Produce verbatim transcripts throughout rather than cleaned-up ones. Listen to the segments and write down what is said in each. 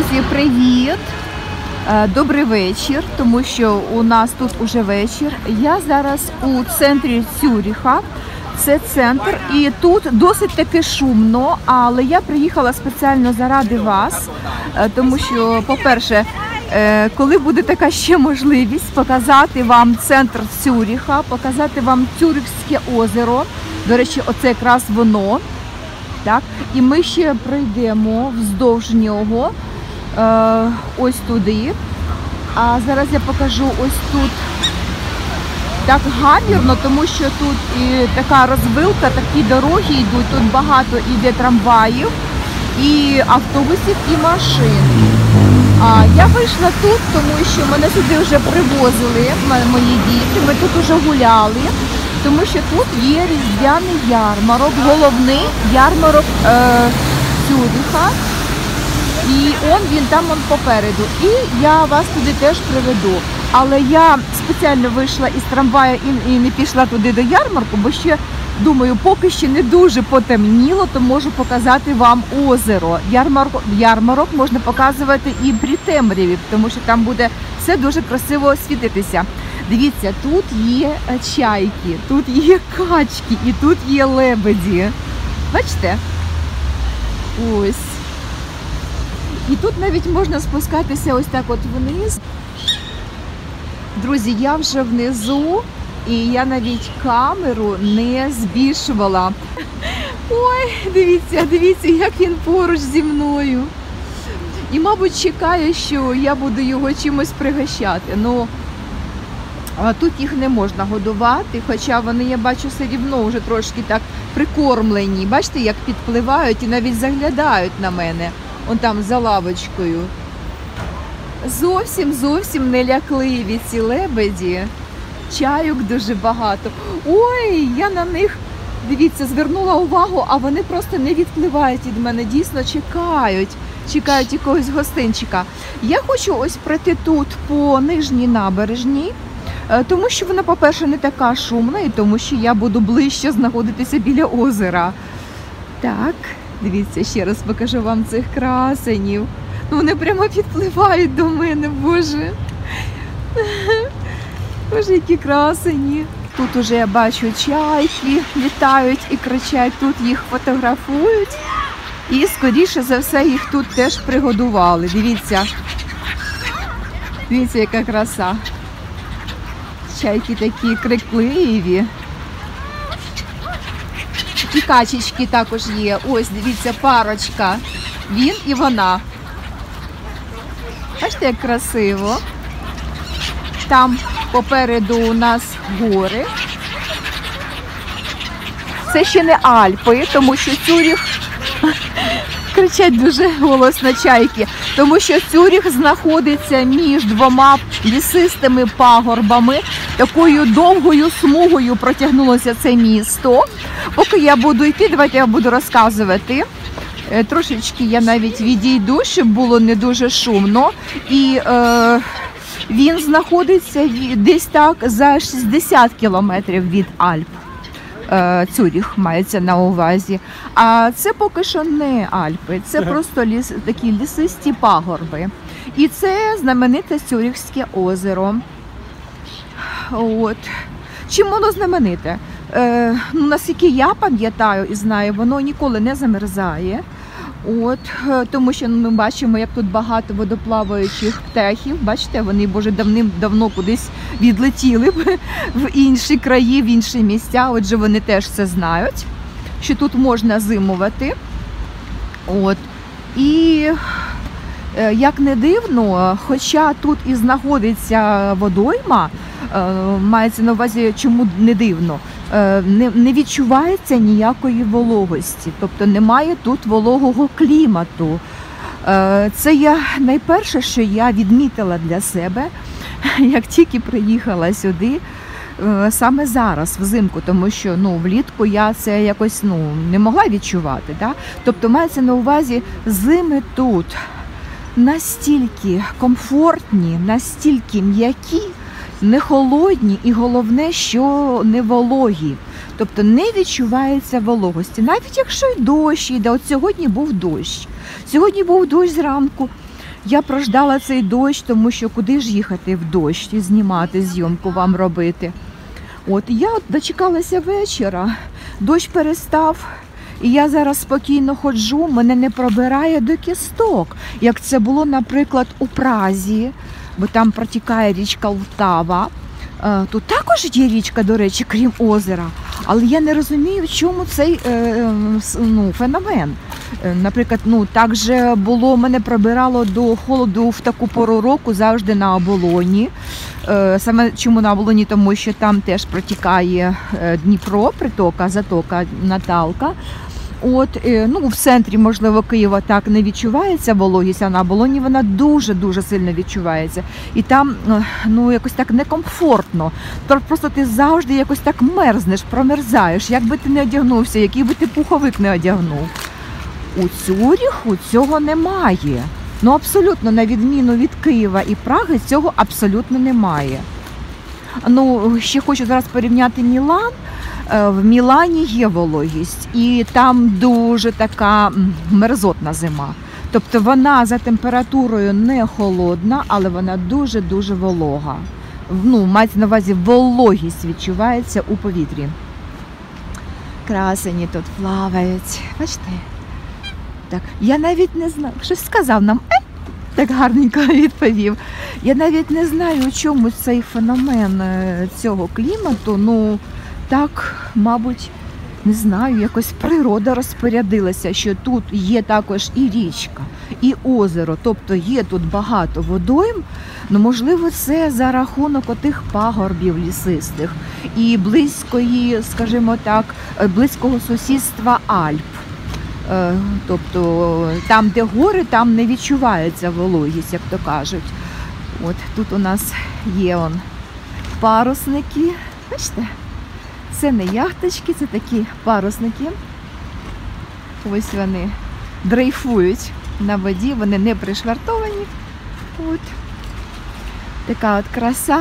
Друзі, привіт! Добрий вечір, тому що у нас тут уже вечір. Я зараз у центрі Цюріха. Це центр, і тут досить таки шумно, але я приїхала спеціально заради вас, тому що, по-перше, коли буде така ще можливість показати вам центр Цюріха, показати вам Цюрихське озеро, до речі, оце якраз воно, так, і ми ще пройдемо вздовж нього, е, ось туди, а зараз я покажу ось тут. Так гамірно, тому що тут і така розвилка, такі дороги йдуть, тут багато іде трамваїв, і автобусів, і машин. А я вийшла тут, тому що мене сюди вже привозили, мої діти, ми тут вже гуляли, тому що тут є різдвяний ярмарок, головний ярмарок е, Цюріха. І он він там он попереду. І я вас туди теж приведу. Але я спеціально вийшла із трамвая і, і не пішла туди до ярмарку, бо ще, думаю, поки ще не дуже потемніло, то можу показати вам озеро. Ярмарок, ярмарок можна показувати і при темряві, тому що там буде все дуже красиво світитися. Дивіться, тут є чайки, тут є качки і тут є лебеді. Бачите? Ось. І тут навіть можна спускатися ось так от вниз. Друзі, я вже внизу, і я навіть камеру не збільшувала. Ой, дивіться, дивіться, як він поруч зі мною. І, мабуть, чекає, що я буду його чимось пригощати. Ну, а тут їх не можна годувати, хоча вони, я бачу, все рівно вже трошки так прикормлені. Бачите, як підпливають і навіть заглядають на мене. Он там за лавочкою. Зовсім, зовсім не лякливі ці лебеді. Чайок дуже багато. Ой, я на них, дивіться, звернула увагу, а вони просто не відпливають від мене. Дійсно чекають. Чекають якогось гостинчика. Я хочу ось пройти тут по нижній набережній, тому що вона, по-перше, не така шумна, і тому що я буду ближче знаходитися біля озера. Так. Дивіться, ще раз покажу вам цих красенів. Вони прямо підпливають до мене, боже. Боже, які красені. Тут уже я бачу чайки літають і кричать, тут їх фотографують. І, скоріше за все, їх тут теж пригодували. Дивіться. Дивіться, яка краса. Чайки такі крикливі. І качечки також є. Ось, дивіться, парочка. Він і вона. Бачите, як красиво. Там попереду у нас гори. Це ще не Альпи, тому що Цюріх... Кричать дуже голосно чайки. Тому що Цюріх знаходиться між двома лісистими пагорбами. Такою довгою смугою протягнулося це місто. Поки я буду йти, давайте я буду розказувати. Трошечки я навіть відійду, щоб було не дуже шумно. І е, він знаходиться десь так за шістдесят кілометрів від Альп. Е, Цюріх мається на увазі. А це поки що не Альпи, це просто ліс, такі лісисті пагорби. І це знамените Цюрихське озеро. От. Чим воно знамените? Е, ну, наскільки я пам'ятаю і знаю, воно ніколи не замерзає. От, тому що ми бачимо, як тут багато водоплаваючих птахів. Бачите, вони, боже, давним-давно кудись відлетіли в інші краї, в інші місця. Отже, вони теж це знають, що тут можна зимувати. От. І, як не дивно, хоча тут і знаходиться водойма, мається на увазі, чому не дивно, не, не відчувається ніякої вологості, тобто немає тут вологого клімату. Це я найперше, що я відмітила для себе, як тільки приїхала сюди, саме зараз, взимку, тому що ну, влітку я це якось ну, не могла відчувати. Да? Тобто мається на увазі, зими тут настільки комфортні, настільки м'які, не холодні і головне, що не вологі. Тобто не відчувається вологості. Навіть якщо й дощ йде, от сьогодні був дощ. Сьогодні був дощ зранку. Я прождала цей дощ, тому що куди ж їхати в дощ і знімати, зйомку вам робити. От, я дочекалася вечора, дощ перестав, і я зараз спокійно ходжу, мене не пробирає до кісток, як це було, наприклад, у Празі, бо там протікає річка Лтава. Тут також є річка, до речі, крім озера, але я не розумію, в чому цей е, ну, феномен. Наприклад, ну, так же було, мене пробирало до холоду в таку пору року завжди на Оболоні. Е, саме чому на Оболоні? Тому що там теж протікає Дніпро, притока, затока, Наталка. От, ну, в центрі, можливо, Києва так не відчувається вологість, а на Оболоні вона дуже-дуже сильно відчувається. І там, ну, якось так некомфортно. Просто ти завжди якось так мерзнеш, промерзаєш, як би ти не одягнувся, який би ти пуховик не одягнув. У Цюріху цього немає. Ну, абсолютно, на відміну від Києва і Праги, цього абсолютно немає. Ну, ще хочу зараз порівняти Мілан. В Мілані є вологість, і там дуже така мерзотна зима. Тобто вона за температурою не холодна, але вона дуже-дуже волога. Ну, мається на увазі, вологість відчувається у повітрі. Красені тут плавають. Бачите? Так, я навіть не знаю, щось сказав нам, е? Так гарненько відповів. Я навіть не знаю, у чому цей феномен цього клімату. Ну, так, мабуть, не знаю, якось природа розпорядилася, що тут є також і річка, і озеро, тобто є тут багато водойм. Ну, можливо, це за рахунок отих пагорбів лісистих і близької, скажімо так, близького сусідства Альп. Тобто там, де гори, там не відчувається вологість, як то кажуть. От тут у нас є он парусники, бачите? Це не яхточки, це такі парусники. Ось вони дрейфують на воді, вони не пришвартовані. От. Така от краса.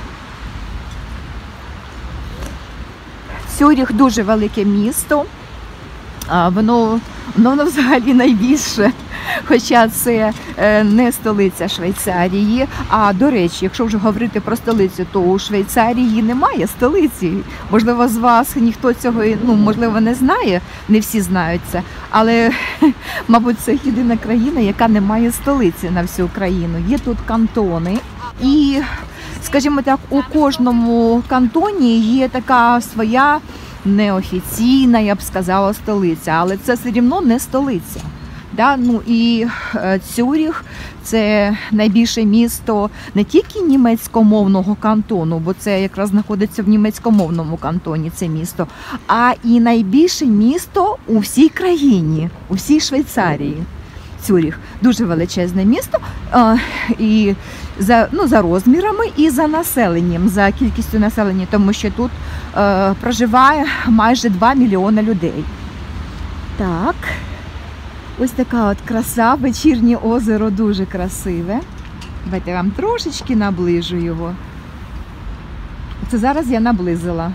Цюріх дуже велике місто. А воно, воно взагалі найбільше, хоча це не столиця Швейцарії. А, до речі, якщо вже говорити про столицю, то у Швейцарії немає столиці. Можливо, з вас ніхто цього, ну, можливо, не знає, не всі знають це, але, мабуть, це єдина країна, яка не має столиці на всю країну. Є тут кантони і, скажімо так, у кожному кантоні є така своя неофіційна, я б сказала, столиця, але це все рівно не столиця. Да? Ну, і Цюріх – це найбільше місто не тільки німецькомовного кантону, бо це якраз знаходиться в німецькомовному кантоні, це місто, а і найбільше місто у всій країні, у всій Швейцарії. Цюріх – дуже величезне місто, і за, ну, за розмірами і за населенням, за кількістю населення, тому що тут е, проживає майже два мільйони людей. Так, ось така от краса, вечірнє озеро дуже красиве. Давайте я вам трошечки наближу його. Це зараз я наблизила.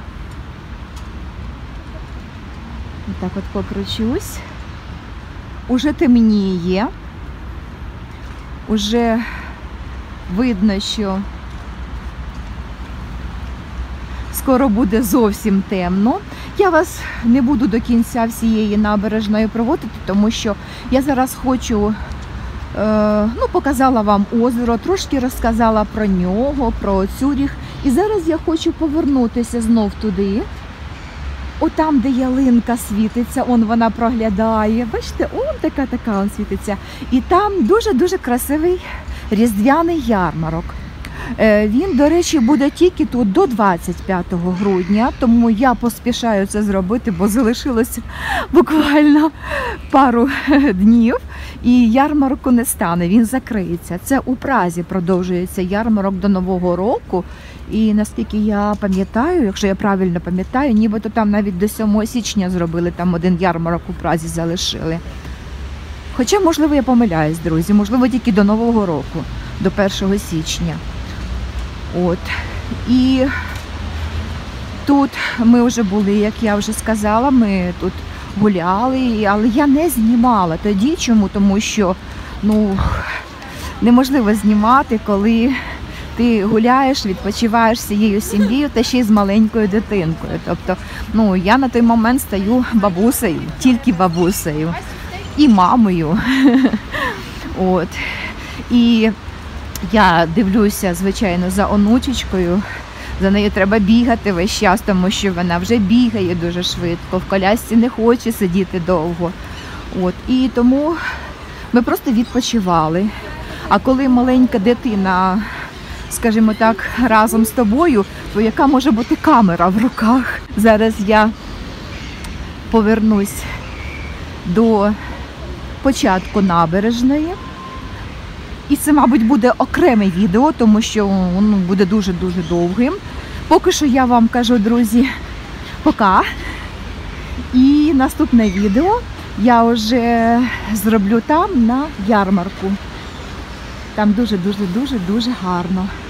Ось так от покручусь. Уже темніє, уже видно, що скоро буде зовсім темно. Я вас не буду до кінця всієї набережної проводити, тому що я зараз хочу, е, ну, показала вам озеро, трошки розказала про нього, про Цюріх. І зараз я хочу повернутися знов туди. Отам, де ялинка світиться, он вона проглядає. Бачите, он така-така он світиться. І там дуже-дуже красивий різдвяний ярмарок. Він, до речі, буде тільки тут до двадцять п'ятого грудня, тому я поспішаю це зробити, бо залишилося буквально пару днів. І ярмарку не стане, він закриється. Це у Празі продовжується ярмарок до Нового року. І наскільки я пам'ятаю, якщо я правильно пам'ятаю, нібито там навіть до сьомого січня зробили, там один ярмарок у Празі залишили. Хоча, можливо, я помиляюсь, друзі, можливо, тільки до Нового року, до першого січня. От. І тут ми вже були, як я вже сказала, ми тут гуляли, але я не знімала тоді. Чому? Тому що, ну, неможливо знімати, коли ти гуляєш, відпочиваєш всією сім'єю та ще й з маленькою дитинкою. Тобто, ну, я на той момент стаю бабусею, тільки бабусею і мамою. От. І я дивлюся, звичайно, за онучечкою. За нею треба бігати весь час, тому що вона вже бігає дуже швидко, в колясці не хоче сидіти довго. От. І тому ми просто відпочивали. А коли маленька дитина, скажімо так, разом з тобою, то яка може бути камера в руках? Зараз я повернусь до початку набережної. І це, мабуть, буде окреме відео, тому що воно буде дуже-дуже довгим. Поки що я вам кажу, друзі, пока. І наступне відео я вже зроблю там, на ярмарку. Там дуже-дуже-дуже-дуже гарно.